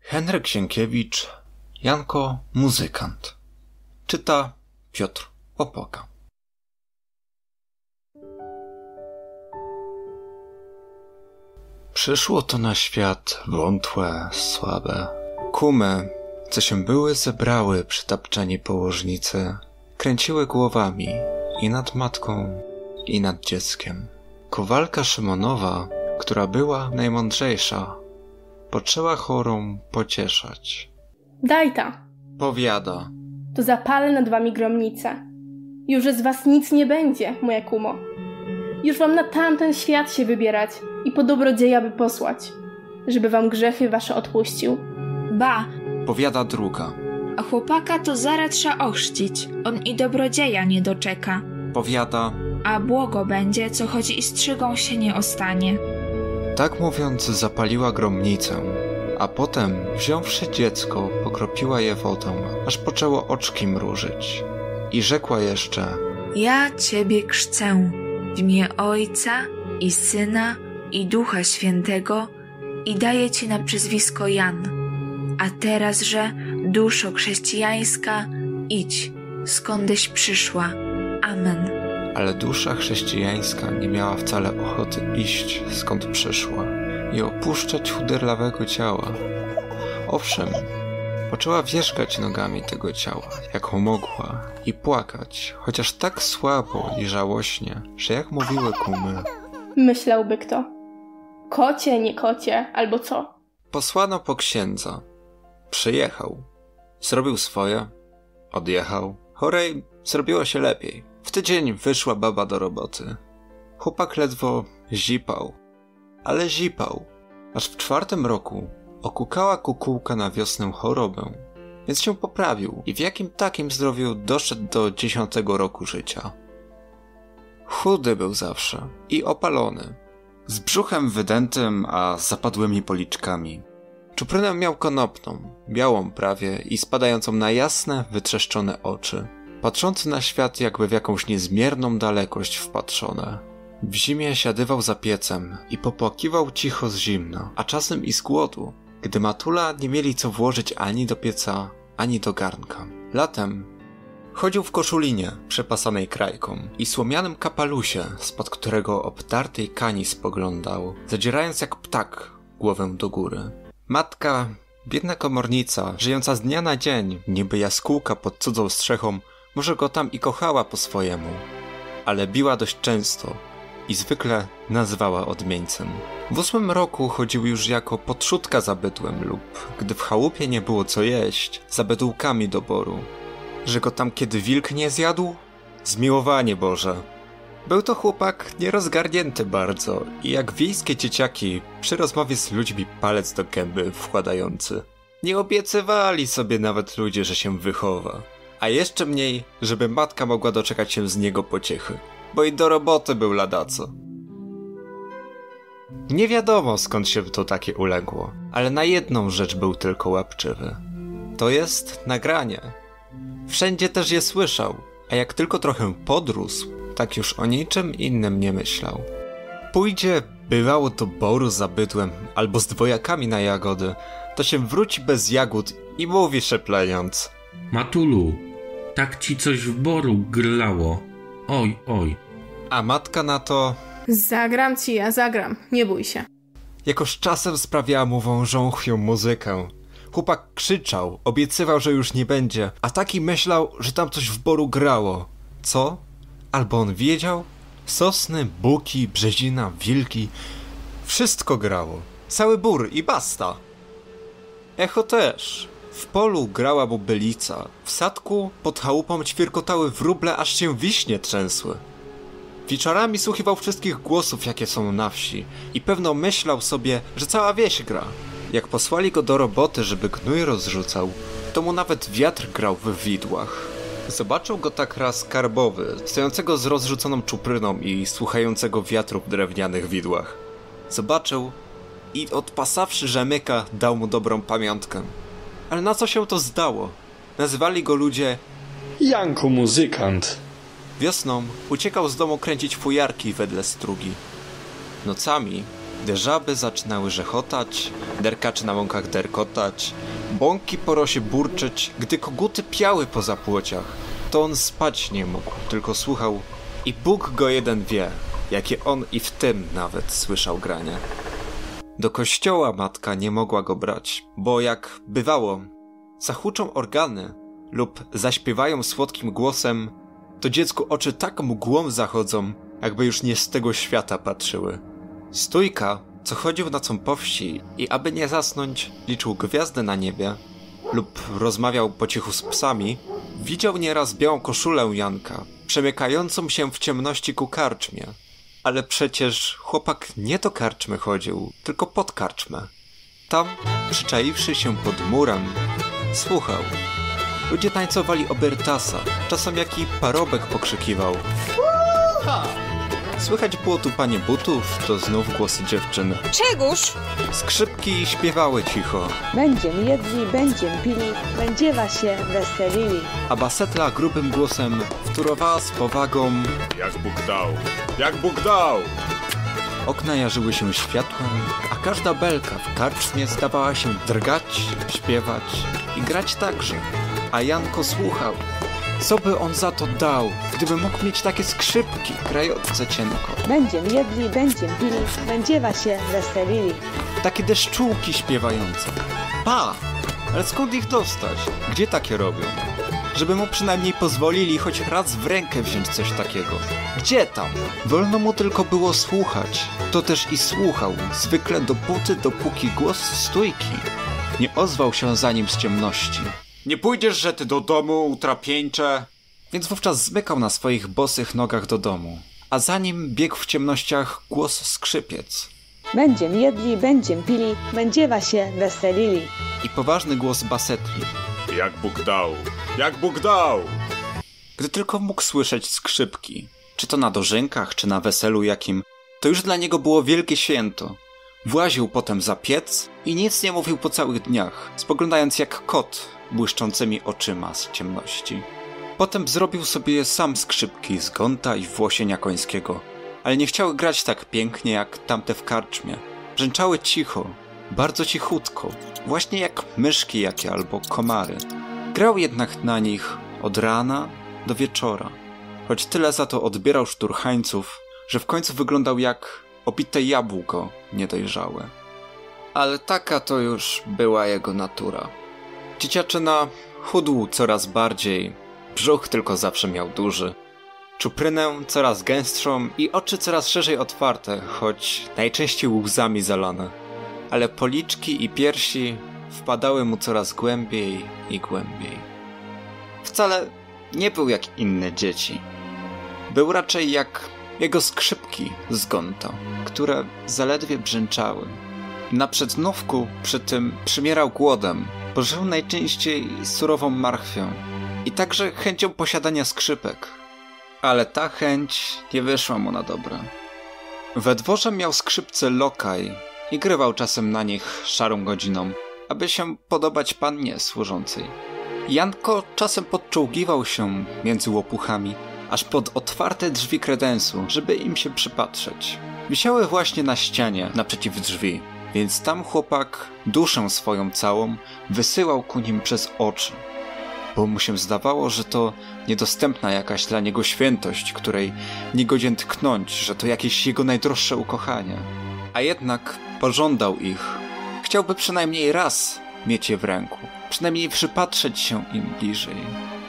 Henryk Sienkiewicz, Janko Muzykant. Czyta Piotr Opoka. Przyszło to na świat wątłe, słabe. Kumy, co się były zebrały przy tapczanie położnicy, kręciły głowami i nad matką, i nad dzieckiem. Kowalka Szymonowa, która była najmądrzejsza, poczęła chorą pocieszać. Daj ta, Powiada. to zapalę nad wami gromnicę. Już z was nic nie będzie, moja kumo. Już wam na tamten świat się wybierać i po dobrodzieja by posłać, żeby wam grzechy wasze odpuścił. Ba, Powiada druga. a chłopaka to zaraz trza ochrzcić, on i dobrodzieja nie doczeka. Powiada. A błogo będzie, co choć i strzygą się nie ostanie. Tak mówiąc zapaliła gromnicę, a potem wziąwszy dziecko pokropiła je wodą, aż poczęło oczki mrużyć. I rzekła jeszcze. Ja ciebie chrzcę w imię Ojca i Syna i Ducha Świętego i daję ci na przyzwisko Jan. A terazże, duszo chrześcijańska, idź, skądeś przyszła. Amen. Ale dusza chrześcijańska nie miała wcale ochoty iść, skąd przyszła, i opuszczać chuderlawego ciała. Owszem, poczęła wierzgać nogami tego ciała, jaką mogła, i płakać, chociaż tak słabo i żałośnie, że jak mówiły kumy. Myślałby kto. Kocie, nie kocie, albo co? Posłano po księdza. Przyjechał. Zrobił swoje. Odjechał. Chorej zrobiło się lepiej. W tydzień wyszła baba do roboty. Chłopak ledwo zipał. Ale zipał. Aż w 4. roku okukała kukułka na wiosnę chorobę. Więc się poprawił i w jakim takim zdrowiu doszedł do 10. roku życia. Chudy był zawsze i opalony. Z brzuchem wydętym, a zapadłymi policzkami. Czuprynę miał konopną, białą prawie i spadającą na jasne, wytrzeszczone oczy. Patrzący na świat jakby w jakąś niezmierną dalekość wpatrzone. W zimie siadywał za piecem i popłakiwał cicho z zimna, a czasem i z głodu, gdy matula nie mieli co włożyć ani do pieca, ani do garnka. Latem chodził w koszulinie przepasanej krajką i słomianym kapelusie, spod którego obtartej kani spoglądał, zadzierając jak ptak głowę do góry. Matka, biedna komornica, żyjąca z dnia na dzień, niby jaskółka pod cudzą strzechą, może go tam i kochała po swojemu, ale biła dość często i zwykle nazywała odmieńcem. W 8. roku chodził już jako podszutka za bydłem lub, gdy w chałupie nie było co jeść, za bydółkami do boru. Że go tam kiedy wilk nie zjadł? Zmiłowanie Boże. Był to chłopak nierozgarnięty bardzo i jak wiejskie dzieciaki przy rozmowie z ludźmi palec do gęby wkładający. Nie obiecywali sobie nawet ludzie, że się wychowa. A jeszcze mniej, żeby matka mogła doczekać się z niego pociechy. Bo i do roboty był ladaco. Nie wiadomo skąd się to takie uległo, ale na jedną rzecz był tylko łapczywy. To jest nagranie. Wszędzie też je słyszał, a jak tylko trochę podrósł, tak już o niczym innym nie myślał. Pójdzie, bywało do boru za bydłem, albo z dwojakami na jagody, to się wróci bez jagód i mówi szeplejąc. Matulu, tak ci coś w boru grlało. Oj, oj. A matka na to... Zagram ci, ja zagram, nie bój się. Jakoż czasem sprawiała mu wążąchwią muzykę. Chłopak krzyczał, obiecywał, że już nie będzie, a taki myślał, że tam coś w boru grało. Co? Albo on wiedział? Sosny, buki, brzezina, wilki. Wszystko grało. Cały bór i basta. Echo też. W polu grała bubylica. W sadku pod chałupą ćwierkotały wróble, aż się wiśnie trzęsły. Wieczorami słuchiwał wszystkich głosów, jakie są na wsi i pewno myślał sobie, że cała wieś gra. Jak posłali go do roboty, żeby gnój rozrzucał, to mu nawet wiatr grał w widłach. Zobaczył go tak raz karbowy, stojącego z rozrzuconą czupryną i słuchającego wiatru w drewnianych widłach. Zobaczył i odpasawszy rzemyka, dał mu dobrą pamiątkę. Ale na co się to zdało? Nazywali go ludzie Janko Muzykant. Wiosną uciekał z domu kręcić fujarki wedle strugi. Nocami gdy żaby zaczynały rzechotać, derkacze na łąkach derkotać, bąki po rosie burczeć, gdy koguty piały po zapłociach, to on spać nie mógł, tylko słuchał i Bóg go jeden wie, jakie on i w tym nawet słyszał granie. Do kościoła matka nie mogła go brać, bo jak bywało, zahuczą organy lub zaśpiewają słodkim głosem, to dziecku oczy tak mgłą zachodzą, jakby już nie z tego świata patrzyły. Stójka, co chodził nocą po wsi i aby nie zasnąć, liczył gwiazdy na niebie lub rozmawiał po cichu z psami, widział nieraz białą koszulę Janka, przemykającą się w ciemności ku karczmie. Ale przecież chłopak nie do karczmy chodził, tylko pod karczmę. Tam, przyczaiwszy się pod murem, słuchał. Ludzie tańcowali obertasa, czasem jaki parobek pokrzykiwał. Słychać było tupanie butów, to znów głosy dziewczyn. Czegóż? Skrzypki śpiewały cicho. Będziem jedli, będziem pili, będziewa się weselili. A basetla grubym głosem wtórowała z powagą. Jak Bóg dał! Jak Bóg dał! Okna jarzyły się światłem, a każda belka w karczmie zdawała się drgać, śpiewać i grać także. A Janko słuchał. Co by on za to dał, gdyby mógł mieć takie skrzypki grające cienko? Będziem jedli, będziem pili, będziewa się weselili. Takie deszczułki śpiewające. Pa! Ale skąd ich dostać? Gdzie takie robią? Żeby mu przynajmniej pozwolili choć raz w rękę wziąć coś takiego. Gdzie tam? Wolno mu tylko było słuchać. To też i słuchał, zwykle dopóki głos stójki nie ozwał się za nim z ciemności. Nie pójdziesz, że ty do domu, utrapieńcze? Więc wówczas zmykał na swoich bosych nogach do domu, a za nim biegł w ciemnościach głos skrzypiec. Będziem jedli, będziem pili, będziewa się weselili. I poważny głos basetli. Jak Bóg dał! Jak Bóg dał! Gdy tylko mógł słyszeć skrzypki, czy to na dożynkach, czy na weselu jakim, to już dla niego było wielkie święto. Właził potem za piec i nic nie mówił po całych dniach, spoglądając jak kot błyszczącymi oczyma z ciemności. Potem zrobił sobie sam skrzypki z gonta i włosienia końskiego, ale nie chciały grać tak pięknie jak tamte w karczmie. Brzęczały cicho, bardzo cichutko, właśnie jak myszki jakie albo komary. Grał jednak na nich od rana do wieczora, choć tyle za to odbierał szturchańców, że w końcu wyglądał jak opite jabłko niedojrzałe. Ale taka to już była jego natura. Dzieciaczyna chudł coraz bardziej, brzuch tylko zawsze miał duży, czuprynę coraz gęstszą i oczy coraz szerzej otwarte, choć najczęściej łzami zalane. Ale policzki i piersi wpadały mu coraz głębiej i głębiej. Wcale nie był jak inne dzieci. Był raczej jak jego skrzypki z gonta, które zaledwie brzęczały. Na przednówku przy tym przymierał głodem, bo żył najczęściej surową marchwią i także chęcią posiadania skrzypek. Ale ta chęć nie wyszła mu na dobre. We dworze miał skrzypce lokaj i grywał czasem na nich szarą godziną, aby się podobać pannie służącej. Janko czasem podczołgiwał się między łopuchami, aż pod otwarte drzwi kredensu, żeby im się przypatrzeć. Wisiały właśnie na ścianie naprzeciw drzwi, więc tam chłopak duszę swoją całą wysyłał ku nim przez oczy, bo mu się zdawało, że to niedostępna jakaś dla niego świętość, której nie godzien tknąć, że to jakieś jego najdroższe ukochanie. A jednak pożądał ich. Chciałby przynajmniej raz mieć je w ręku, przynajmniej przypatrzeć się im bliżej.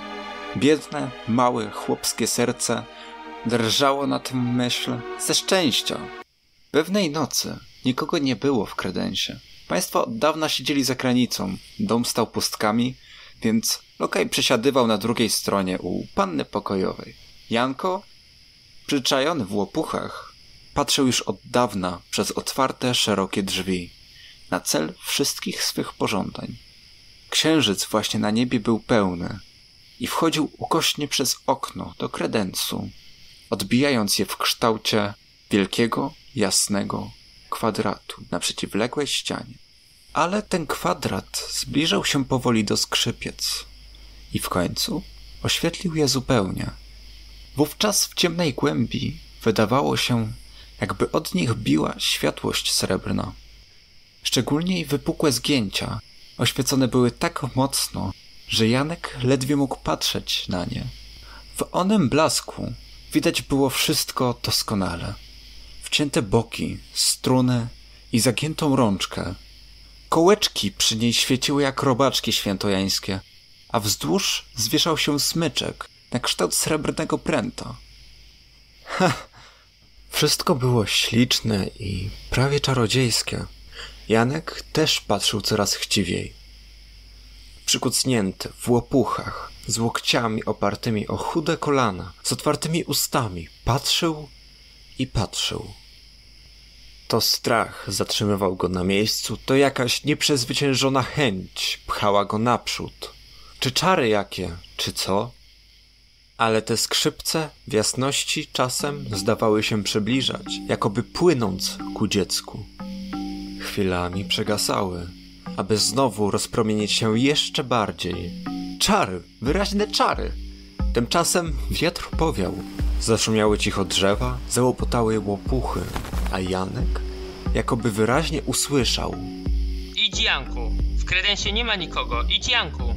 Biedne, małe, chłopskie serce drżało na tym myśl ze szczęścia. Pewnej nocy nikogo nie było w kredensie. Państwo od dawna siedzieli za granicą, dom stał pustkami, więc lokaj przesiadywał na drugiej stronie u panny pokojowej. Janko, przyczajony w łopuchach, patrzył już od dawna przez otwarte, szerokie drzwi na cel wszystkich swych pożądań. Księżyc właśnie na niebie był pełny i wchodził ukośnie przez okno do kredensu, odbijając je w kształcie wielkiego, jasnego kwadratu na przeciwległej ścianie. Ale ten kwadrat zbliżał się powoli do skrzypiec i w końcu oświetlił je zupełnie. Wówczas w ciemnej głębi wydawało się, jakby od nich biła światłość srebrna. Szczególnie wypukłe zgięcia oświecone były tak mocno, że Janek ledwie mógł patrzeć na nie. W onym blasku widać było wszystko doskonale. Wcięte boki, struny i zagiętą rączkę. Kołeczki przy niej świeciły jak robaczki świętojańskie, a wzdłuż zwieszał się smyczek na kształt srebrnego pręta. Wszystko było śliczne i prawie czarodziejskie. Janek też patrzył coraz chciwiej. Przykucnięty w łopuchach, z łokciami opartymi o chude kolana, z otwartymi ustami, patrzył i patrzył. To strach zatrzymywał go na miejscu, to jakaś nieprzezwyciężona chęć pchała go naprzód. Czy czary jakie, czy co? Ale te skrzypce w jasności czasem zdawały się przybliżać, jakoby płynąc ku dziecku. Chwilami przegasały, aby znowu rozpromienić się jeszcze bardziej. Czary, wyraźne czary! Tymczasem wiatr powiał. Zaszumiały cicho drzewa, załopotały łopuchy, a Janek jakoby wyraźnie usłyszał. Idź, Janku, w kredensie nie ma nikogo, idź, Janku.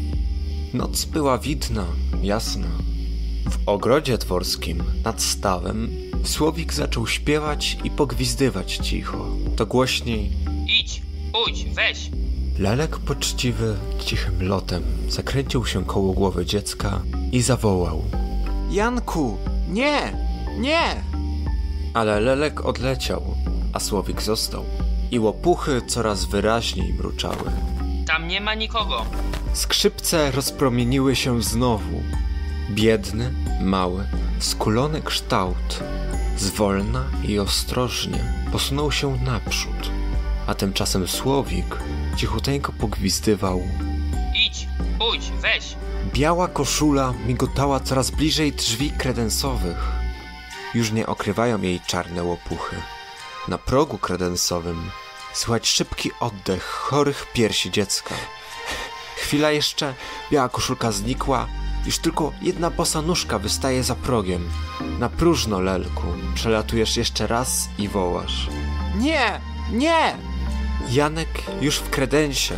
Noc była widna, jasna. W ogrodzie dworskim, nad stawem, Słowik zaczął śpiewać i pogwizdywać cicho. To głośniej. Idź, pójdź, weź. Lelek poczciwy, cichym lotem zakręcił się koło głowy dziecka i zawołał. Janku, nie, nie! Ale Lelek odleciał, a Słowik został. I łopuchy coraz wyraźniej mruczały. Tam nie ma nikogo. Skrzypce rozpromieniły się znowu. Biedny, mały, skulony kształt zwolna i ostrożnie posunął się naprzód, a tymczasem Słowik cichuteńko pogwizdywał. Idź, pójdź, weź. Biała koszula migotała coraz bliżej drzwi kredensowych. Już nie okrywają jej czarne łopuchy. Na progu kredensowym słychać szybki oddech chorych piersi dziecka. Chwila jeszcze, biała koszulka znikła, już tylko jedna bosa nóżka wystaje za progiem. Na próżno, Lelku, przelatujesz jeszcze raz i wołasz. Nie, nie! Janek już w kredensie.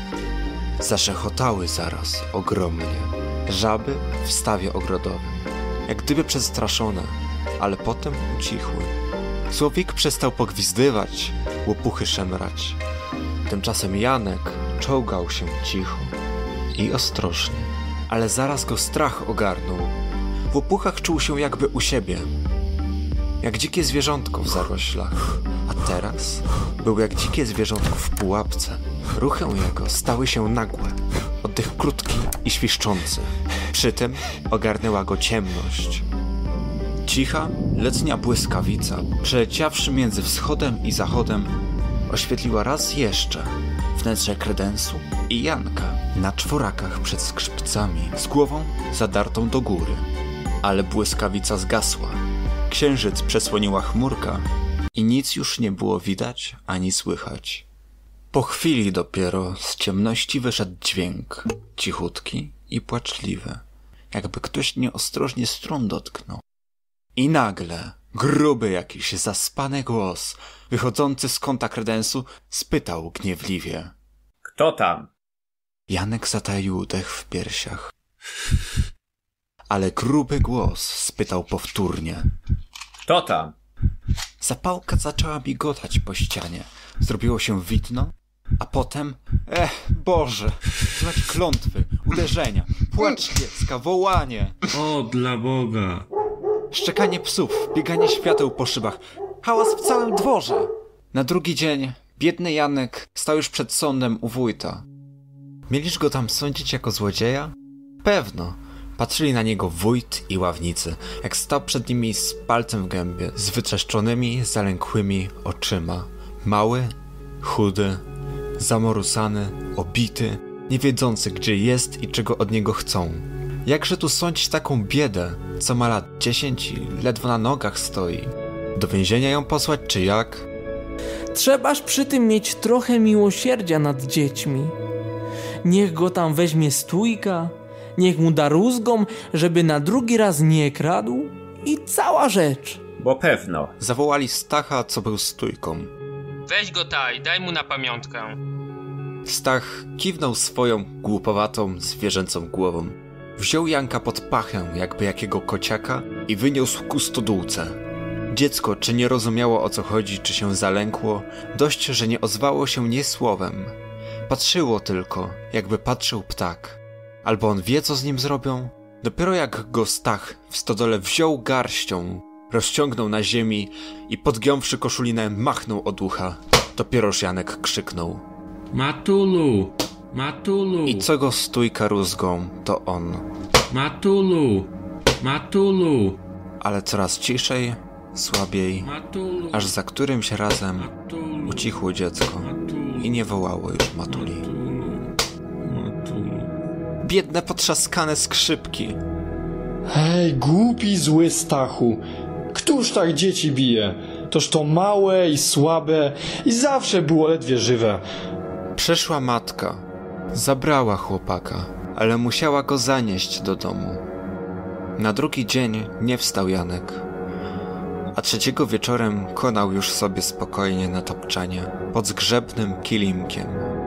Zaszechotały zaraz ogromnie żaby w stawie ogrodowym, jak gdyby przestraszone, ale potem ucichły. Słowik przestał pogwizdywać, łopuchy szemrać. Tymczasem Janek czołgał się cicho i ostrożnie, ale zaraz go strach ogarnął. W łopuchach czuł się jakby u siebie, jak dzikie zwierzątko w zaroślach, a teraz był jak dzikie zwierzątko w pułapce. Ruchy jego stały się nagłe, oddech krótki i świszczący. Przy tym ogarnęła go ciemność. Cicha, letnia błyskawica, przeleciawszy między wschodem i zachodem, oświetliła raz jeszcze wnętrze kredensu i Janka na czworakach przed skrzypcami, z głową zadartą do góry. Ale błyskawica zgasła. Księżyc przesłoniła chmurka i nic już nie było widać ani słychać. Po chwili dopiero z ciemności wyszedł dźwięk, cichutki i płaczliwy, jakby ktoś nieostrożnie strun dotknął. I nagle gruby jakiś zaspany głos, wychodzący z kąta kredensu, spytał gniewliwie. Kto tam? Janek zataił dech w piersiach. Ale gruby głos spytał powtórnie. Kto tam? Zapałka zaczęła migotać po ścianie. Zrobiło się widno, a potem... Boże! Słychać klątwy, uderzenia, płacz dziecka, wołanie. O, dla Boga! Szczekanie psów, bieganie świateł po szybach. Hałas w całym dworze. Na drugi dzień biedny Janek stał już przed sądem u wójta. Mieliż go tam sądzić jako złodzieja? Pewno. Patrzyli na niego wójt i ławnicy, jak stał przed nimi z palcem w gębie, z wytrzeszczonymi, zalękłymi oczyma. Mały, chudy, zamorusany, obity, nie wiedzący, gdzie jest i czego od niego chcą. Jakże tu sądzić taką biedę, co ma lat 10 i ledwo na nogach stoi? Do więzienia ją posłać, czy jak? Trzebaż przy tym mieć trochę miłosierdzia nad dziećmi. Niech go tam weźmie stójka, niech mu da rózgą, żeby na drugi raz nie kradł i cała rzecz. bo pewno. Zawołali Stacha, co był stójką. Weź go taj, daj mu na pamiątkę. Stach kiwnął swoją głupowatą, zwierzęcą głową. Wziął Janka pod pachę, jakby jakiego kociaka, i wyniósł ku stodółce. Dziecko, czy nie rozumiało, o co chodzi, czy się zalękło, dość, że nie ozwało się nie słowem. Patrzyło tylko, jakby patrzył ptak. Albo on wie, co z nim zrobią? Dopiero jak go Stach w stodole wziął garścią, rozciągnął na ziemi i podgiąwszy koszulinę machnął od ucha. Dopieroż Janek krzyknął: Matulu! Matulu! I co go stójka rózgą, to on. Matulu! Matulu! Ale coraz ciszej, słabiej, Matulu! aż za którymś razem Matulu! ucichło dziecko i nie wołało już Matuli. Matulu! Biedne, potrzaskane skrzypki. Hej, głupi, zły Stachu. Któż tak dzieci bije? Toż to małe i słabe i zawsze było ledwie żywe. Przyszła matka. Zabrała chłopaka, ale musiała go zanieść do domu. Na drugi dzień nie wstał Janek, a trzeciego wieczorem konał już sobie spokojnie na tapczanie pod zgrzebnym kilimkiem.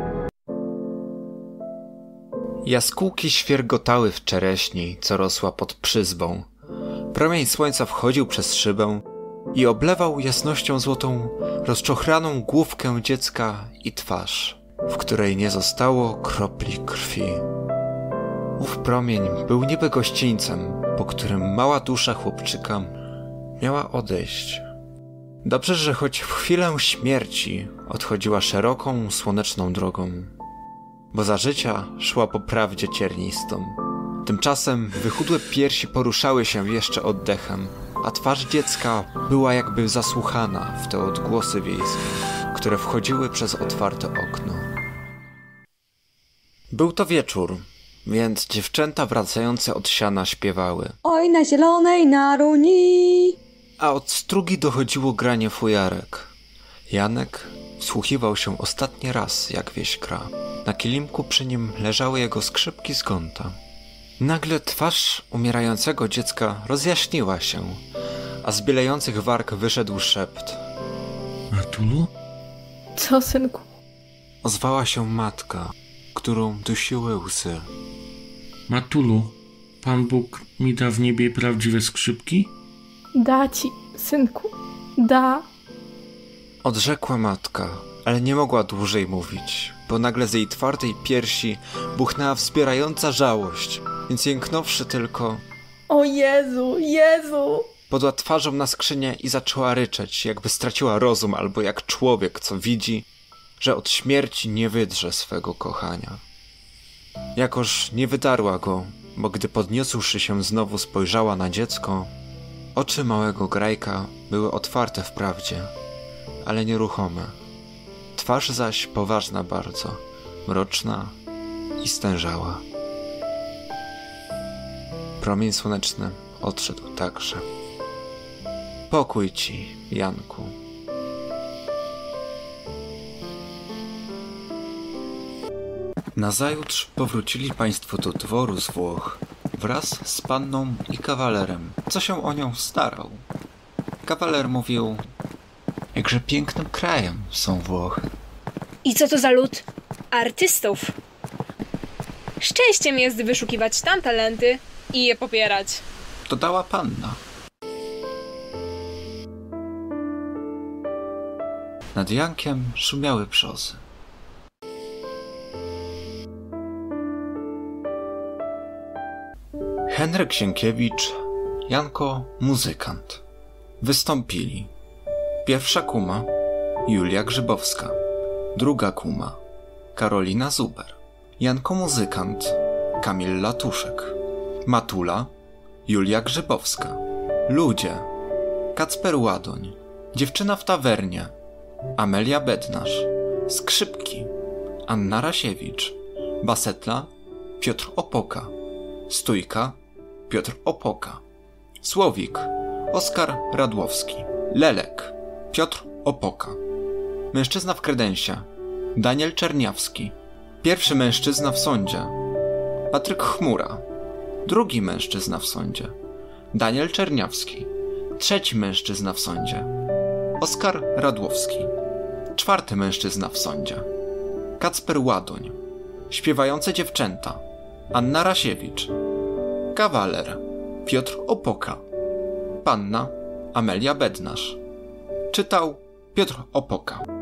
Jaskółki świergotały w czereśni, co rosła pod przyzbą. Promień słońca wchodził przez szybę i oblewał jasnością złotą rozczochraną główkę dziecka i twarz, w której nie zostało kropli krwi. Ów promień był niby gościńcem, po którym mała dusza chłopczyka miała odejść. Dobrze, że choć w chwilę śmierci odchodziła szeroką, słoneczną drogą, bo za życia szła po prawdzie ciernistą. Tymczasem wychudłe piersi poruszały się jeszcze oddechem, a twarz dziecka była jakby zasłuchana w te odgłosy wiejskie, które wchodziły przez otwarte okno. Był to wieczór, więc dziewczęta wracające od siana śpiewały: Oj, na zielonej naruni. A od strugi dochodziło granie fujarek. Janek wsłuchiwał się ostatni raz, jak wieś gra. Na kilimku przy nim leżały jego skrzypki z kąta. Nagle twarz umierającego dziecka rozjaśniła się, a z bielejących warg wyszedł szept. Matulu? Co, synku? Ozwała się matka, którą dusiły łzy. Matulu, Pan Bóg mi da w niebie prawdziwe skrzypki? Da ci, synku, da. Odrzekła matka, ale nie mogła dłużej mówić, bo nagle z jej twardej piersi buchnęła wzbierająca żałość, więc jęknąwszy tylko: O Jezu, Jezu! Podła twarzą na skrzynię i zaczęła ryczeć, jakby straciła rozum, albo jak człowiek, co widzi, że od śmierci nie wydrze swego kochania. Jakoż nie wydarła go, bo gdy podniósłszy się znowu spojrzała na dziecko, oczy małego grajka były otwarte wprawdzie, ale nieruchome. Twarz zaś poważna bardzo, mroczna i stężała. Promień słoneczny odszedł także. Pokój ci, Janku. Nazajutrz powrócili państwo do dworu z Włoch wraz z panną i kawalerem, co się o nią starał. Kawaler mówił: jakże pięknym krajem są Włochy. I co to za lud? Artystów. Szczęściem jest wyszukiwać tam talenty i je popierać. Dodała panna. Nad Jankiem szumiały brzozy. Henryk Sienkiewicz, Janko muzykant. Wystąpili pierwsza kuma Julia Grzybowska, druga kuma Karolina Zuber, Janko muzykant Kamil Latuszek, Matula Julia Grzybowska, ludzie Kacper Ładoń, dziewczyna w tawernie Amelia Bednarz, skrzypki Anna Rasiewicz, basetla Piotr Opoka, stójka Piotr Opoka, słowik Oskar Radłowski, lelek Piotr Opoka, mężczyzna w kredensie Daniel Czerniawski, pierwszy mężczyzna w sądzie Patryk Chmura, drugi mężczyzna w sądzie Daniel Czerniawski, Trzeci mężczyzna w sądzie. Oskar Radłowski. Czwarty mężczyzna w sądzie. Kacper Ładoń. Śpiewające dziewczęta. Anna Rasiewicz. Kawaler. Piotr Opoka. Panna Amelia Bednarz. Czytał Piotr Opoka.